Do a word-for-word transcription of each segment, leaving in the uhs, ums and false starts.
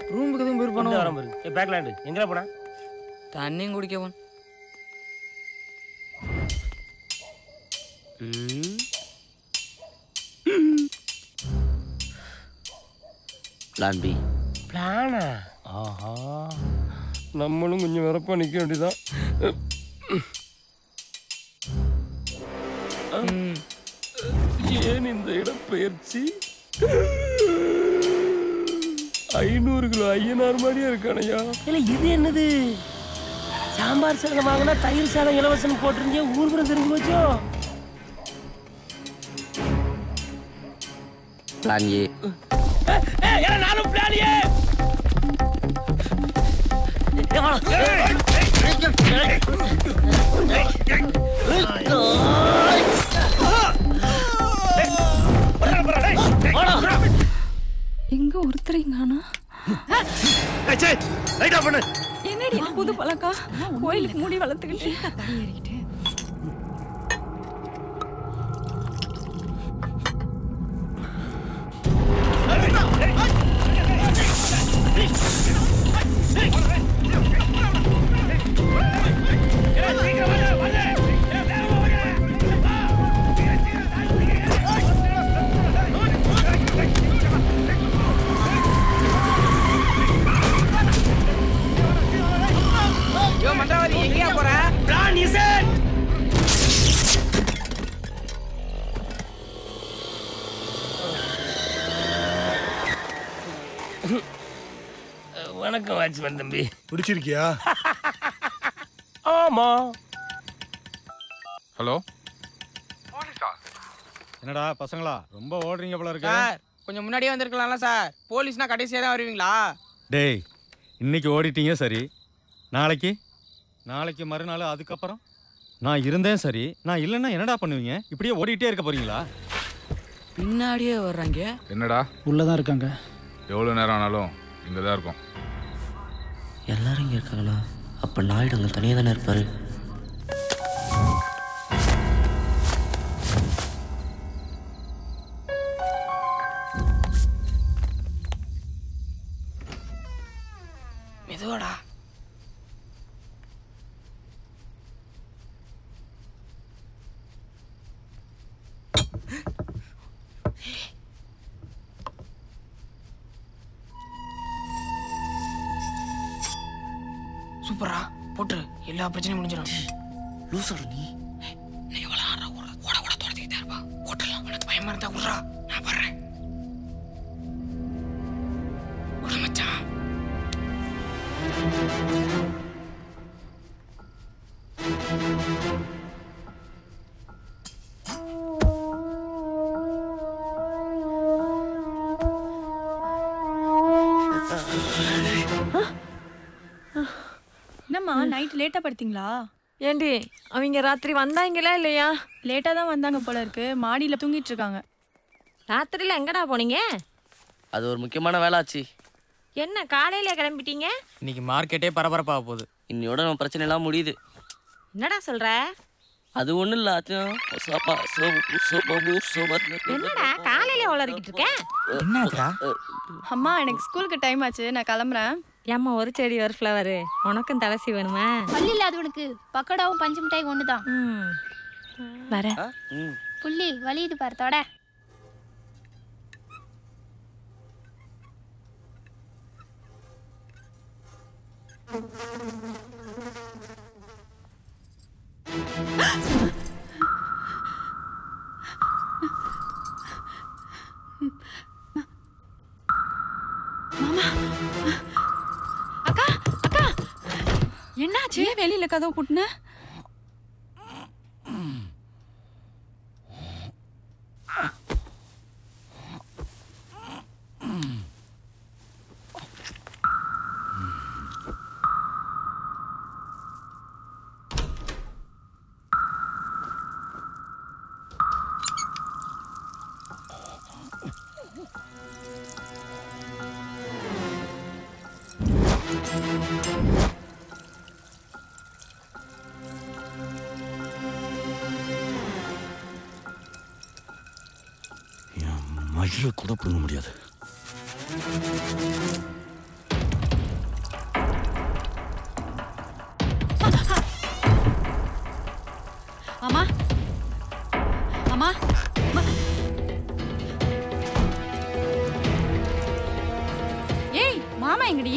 ரூமுக்கு எதுவும் போய் போனோம். வரம் பாரு. ஏ பேக்லாண்ட் எங்கடா போனா? தண்ணியும் குடிக்க போன். Plan B. பிளானா? ஆஹா, நம்மளும் கொஞ்சம் வரப்பா நிக்க வேண்டியதான். ஏன் இந்த இடப்பெயர்ச்சி? ஐநூறு கிலோ ஐயனார் மாதிரியா இருக்கானையா? இல்ல இது என்னது? சாம்பார் சாதம் வாங்கினா தயிர் சாதம் இலவசம் போட்டிருந்தே ஊர்புறம் தெரிஞ்சு போச்சோ? Plan A. நானும் பிளான் ஏ. எங்க ஒருத்தரைங்கானா? என்னடி புது பழக்கம்? கோயிலுக்கு மூடி வளர்த்துக்கிட்டு வணக்கம் வாட்ச்மேன் தம்பி. பிடிச்சிருக்கியா? ஆமா. ஹலோ, என்னடா பசங்களா ரொம்ப ஓடுறீங்க போல இருக்கு. சார் கொஞ்சம் முன்னாடியே வந்திருக்கலாம்ல சார். போலீஸ்னா கடைசியா தான் வருவீங்களா? டேய், இன்னைக்கு ஓடிட்டீங்க சரி, நாளைக்கு நாளைக்கு மறுநாள் அதுக்கப்புறம் நான் இருந்தேன் சரி, நான் இல்லைன்னா என்னடா பண்ணுவீங்க? இப்படியே ஓடிட்டே இருக்க போறீங்களா? பின்னாடியே வர்றாங்க. என்னடா உள்ளதான் இருக்காங்க. எவ்வளோ நேரம் ஆனாலும் இங்கே தான் இருக்கும். எல்லாரும் இங்கே இருக்காங்களா? அப்போ நாயுடு அங்கே தனியாக தானே இருப்பார். மெதுவாடா. சூப்பரா போட்டு எல்லா பிரச்சனையும் முடிஞ்சிடும். லூசாடா நீ. நீ எவ்வளோ ஆடுறா ஓட ஓட ஓட துரத்திக்கிட்டே இருப்பா. ஓட்டலாம். உனக்கு பயமா இருந்தா விட்றா, நான் வர்றேன். விட மச்சான். என்னம்மா நைட் லேட்டா படுத்தீங்களா? ஏண்டி அவங்க ராத்திரி வந்தாங்களா இல்லையா? லேட்டா தான் வந்தாங்க போல இருக்கு. மாடியில தூங்கிட்டு இருக்காங்க. ராத்திரில எங்கடா போனீங்க? அது ஒரு முக்கியமான வேலை ஆச்சு. என்ன காலையில கிளம்பிட்டீங்க? இன்னைக்கு மார்க்கெட்டே பரபரப்பாக போகுது. இன்னையோட நம்ம பிரச்சனை எல்லாம் முடியுது. என்னடா சொல்ற? அது ஒன்றும் இல்லை. என்னடா காலையில வளர்க்கிட்டு இருக்க? என்னடா? அம்மா எனக்கு ஸ்கூலுக்கு டைம் ஆச்சு, நான் கிளம்புறேன். ஏம்மா ஒரு செடி ஒரு ஃப்ளவரு உனக்கும் தலசி வேணுமா? பள்ளி இல்லாதவனுக்கு பக்கோடாவும் பஞ்சு மிட்டாய் ஒன்று தான். வர புள்ளி வலியுது பாரு தொட. அக்கா அக்கா என்னாச்சு? வெளியில கதவு பூட்டின? மயில கூட புடுங்க முடியாது. எங்கடி?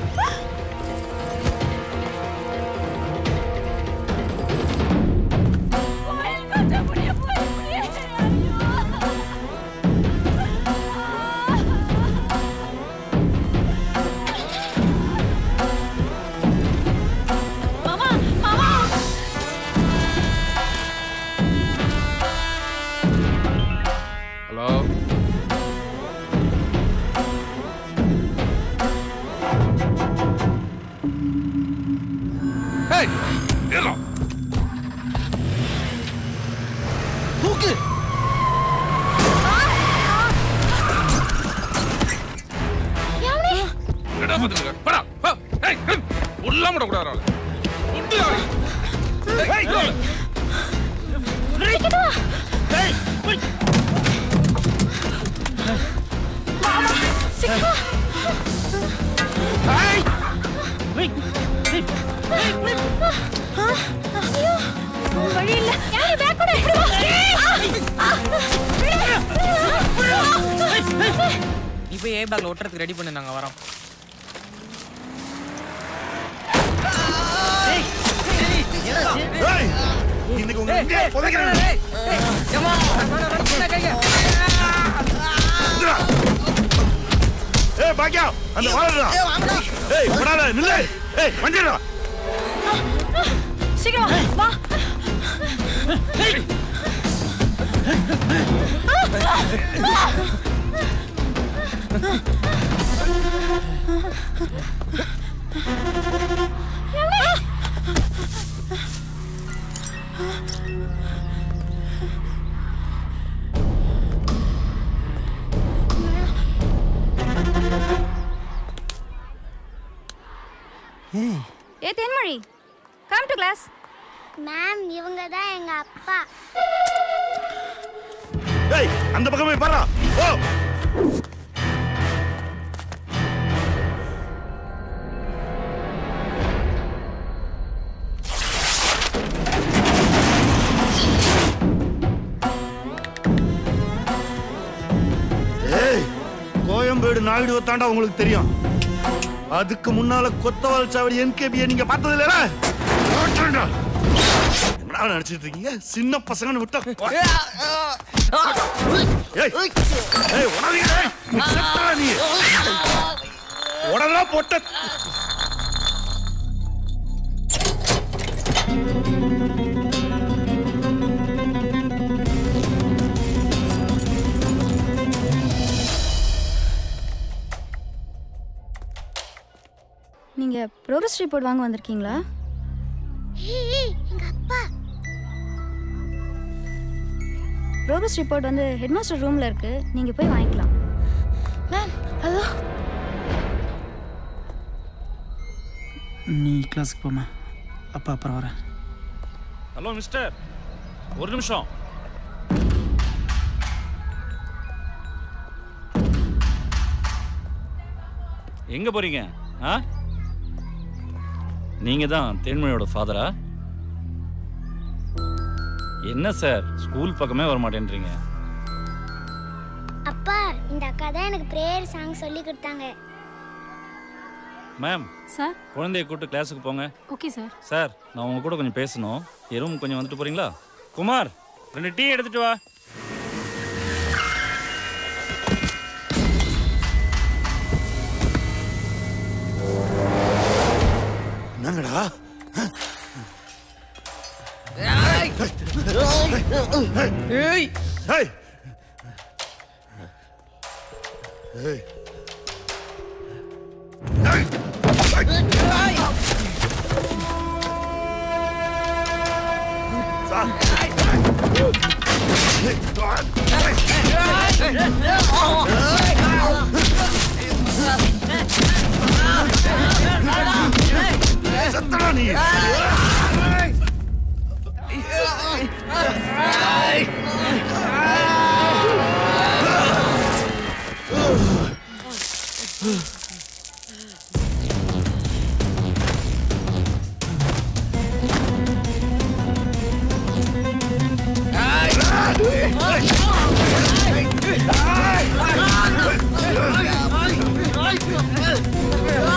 இப்போ ஏ பேக்ல ஒட்டுறதுக்கு ரெடி பண்ணு, நாங்க வரோம். இன்னைக்கு உங்க எங்க புதைக்கிறேன். ஏமா ரன் கைங்க. ஏய் பாக்கியா அந்த வாடா. ஏய் போடாத நில்லு. ஏய் வண்டிடா. சீக்கிரம் வா. ஏ Thenmozhi, come to class. Ma'am இவங்க தான் எங்க அப்பா. ஏய் அந்த பக்கமே பாரு. ஓ ஏய் கோயம்பேடு நாயுடு தாண்டா உங்களுக்கு தெரியும். அதுக்கு முன்னால கொத்தவால் சாவடி என்கேபியை நீங்க பார்த்தது இல்ல? என்ன நினைச்சிட்டு இருக்கீங்க? சின்ன பசங்கன்னு விட்டா உடனே போட்ட நீங்க ப்ரோக்ரஸ் ரிப்போர்ட் வாங்க வந்திருக்கீங்களா? எங்க அப்பா. ப்ரோக்ரஸ் ரிப்போர்ட் வந்து ஹெட்மாஸ்டர் ரூம்ல இருக்கு, நீங்க போய் வாங்கிக்கலாம். Ma'am hello. நீ கிளாஸுக்கு போமா, அப்பா அப்புறம் வரேன். ஹலோ மிஸ்டர், ஒரு நிமிஷம். எங்க போறீங்க? ஆ நீங்க தான் தேன்மொழியோட ஃபாதரா? என்ன சார் ஸ்கூல் பக்கமே வர மாட்டேன்றீங்க? அப்பா இந்த அக்கா தான் எனக்கு பிரேயர் சாங் சொல்லி கொடுத்தாங்க. மேம் சார் குழந்தைய கூப்பிட்டு கிளாஸுக்கு போங்க. Okay sir. சார் நான் உங்க கூட கொஞ்சம் பேசணும். என் ரூம் கொஞ்சம் வந்துட்டு போறீங்களா? குமார் ரெண்டு டீ எடுத்துட்டு வா. என்னங்கடா? ஏய் ஏய் ஏய் ஏய் சத்தடா நீ. ஏய்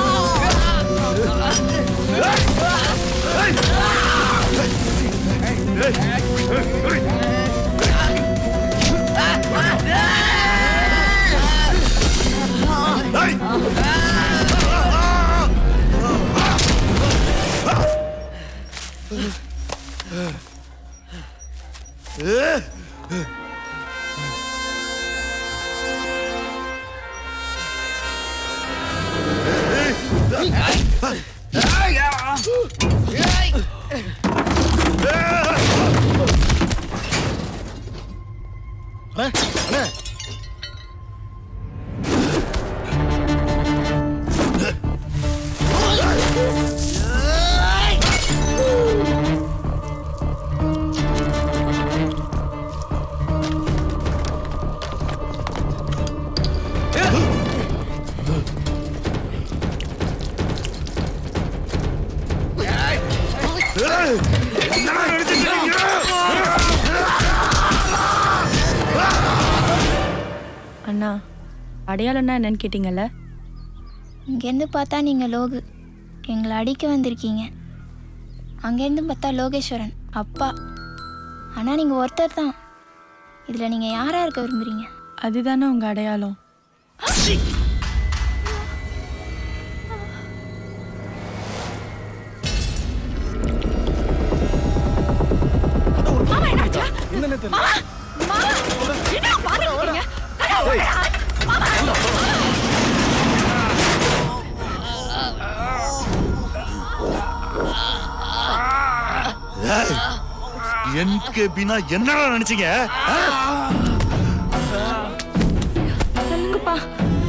அண்ணா அடையாளம்னா என்னன்னு கேட்டீங்கல்ல? இங்கேருந்து பார்த்தா நீங்கள் லோகு எங்களை அடிக்க வந்திருக்கீங்க. அங்கேருந்து பார்த்தா லோகேஸ்வரன் அப்பா. ஆனால் நீங்கள் ஒருத்தர் தான். இதில் நீங்கள் யாராக இருக்க விரும்புகிறீங்க? அதுதானே உங்கள் அடையாளம். என்கேபினா என்னடா நினைச்சீங்க? சொல்லுங்கப்பா.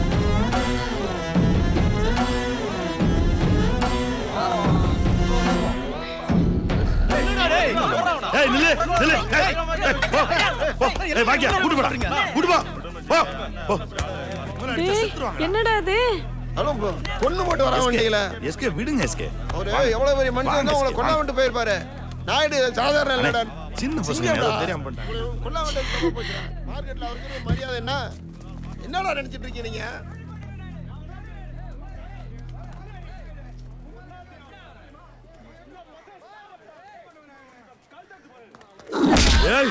ஏய் நில்லு நில்லு. ஏய் போ போ. ஏய் வாங்க கூட்டி போடா. கூட்டி போ. போ போ. என்னடா இது? ஹலோ பொண்ணு போட்டு வர வேண்டியல. எஸ்கே விடுங்க எஸ்கே. அவரு எவ்வளவு பெரிய மனுஷன் வந்து உங்களை கொல்ல விட்டு போயிருப்பாரு. நாயுடு சாதாரண இல்லடா. சின்ன பசங்க ஏதோ தெரியாம பண்ணிட்டாங்க. கொல்ல விட்டு போச்சு. மார்க்கெட்ல அவருக்கு மரியாதை என்ன? என்னடா நினைச்சிட்டு இருக்கீங்க நீங்க? ஏய்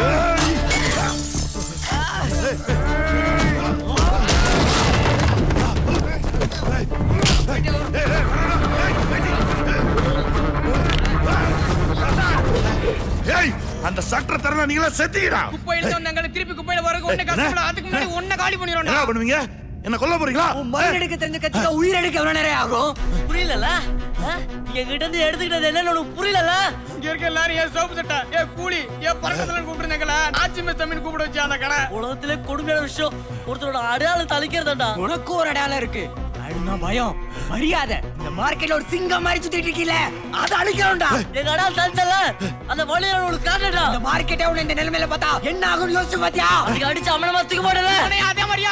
ஏய் அந்த சட்டர தரனா நீங்களா செத்தீங்கடா. குப்பையில வந்தாங்க திருப்பி குப்பையில வரக்கு ஒண்ணே கஷ்டப்பட அதுக்கு முன்னாடி ஒண்ணே காலி பண்ணிரோம்டா. என்ன பண்ணுவீங்க? என்ன கொல்ல போறீங்களா? மரண எடுக்க தெரிஞ்ச கத்திக்க உயிர் எடுக்க எவ்வளவு நேரம் ஆகும்? புரியலல? என்கிட்ட இருந்து எடுத்துக்கிட்டது என்னன்னு உனக்கு புரியலல? இங்க இருக்க எல்லாரும் ஏன் சோப்பு சட்டை ஏ கூலி ஏ பறக்கத்துல கூப்பிடுறாங்கல ஆச்சி மெத்தமின் கூப்பிட வச்சு அந்த கடை. உலகத்திலே கொடுமையான விஷயம் ஒருத்தரோட அடையாளத்தை அழிக்கிறதாண்டா. உனக்கு ஒரு அடையாளம் இருக்கு. அழுனா பயம் மரியாதை. இந்த மார்க்கெட்ல ஒரு சிங்கம் மாதிரி சுத்திட்டு இருக்கீல அத அழிக்கணும்டா. எங்க அடையாளம் தந்தல அந்த வழியை உனக்கு காட்டுடா. இந்த மார்க்கெட்டே உன்னை இந்த நிலைமையில பார்த்தா என்ன ஆகும்னு யோசிச்சு பாத்தியா? அதுக்கு அடிச்சு அமனமா தூக்க மாட்டல. அதே மாதிரியா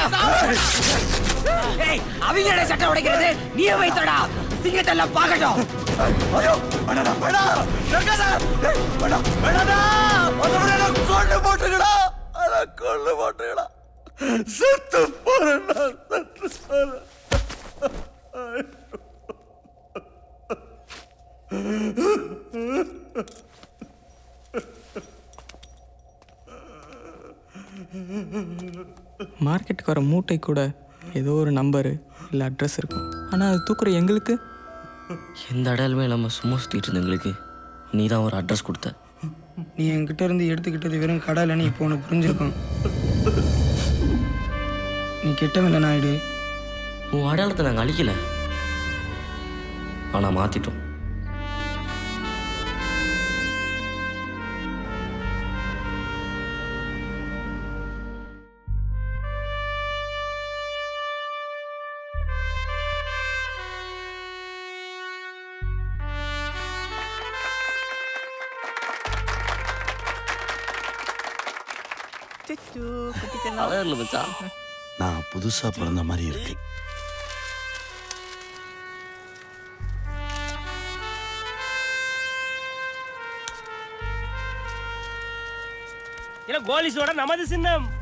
ஏய் அவங்களோட சட்டை உடைக்கிறது நீயே வைத்தடா. சிங்கத்தை எல்லாம் பார்க்கட்டும். ஐயோ அடடா படா நகடா ஏய் படா படா ஒருவரே கொண்டு போட்டுடா. அட கொண்டு போட்டுடா. செத்து போறடா செத்து போற. மார்க்கெட்டுக்கு வர மூட்டை கூட ஏதோ ஒரு நம்பரு இல்லை அட்ரஸ் இருக்கும். ஆனால் அது தூக்குற எங்களுக்கு எந்த அடையாளமே இல்லாமல் சும்மா சுற்றிட்டு இருந்த எங்களுக்கு நீ தான் ஒரு அட்ரஸ் கொடுத்த. நீ என்கிட்ட இருந்து எடுத்துக்கிட்டது வெறும் கடலைன்னு இப்போ உனக்கு புரிஞ்சிருக்கும். நீ கெட்டவில்லை நாயுடு. உன் அடையாளத்தை நாங்கள் அழிக்கல, ஆனால் மாற்றிட்டோம். நான் புதுசா பிறந்த மாதிரி இருக்கு. கோலிஸோட நமது சின்னம்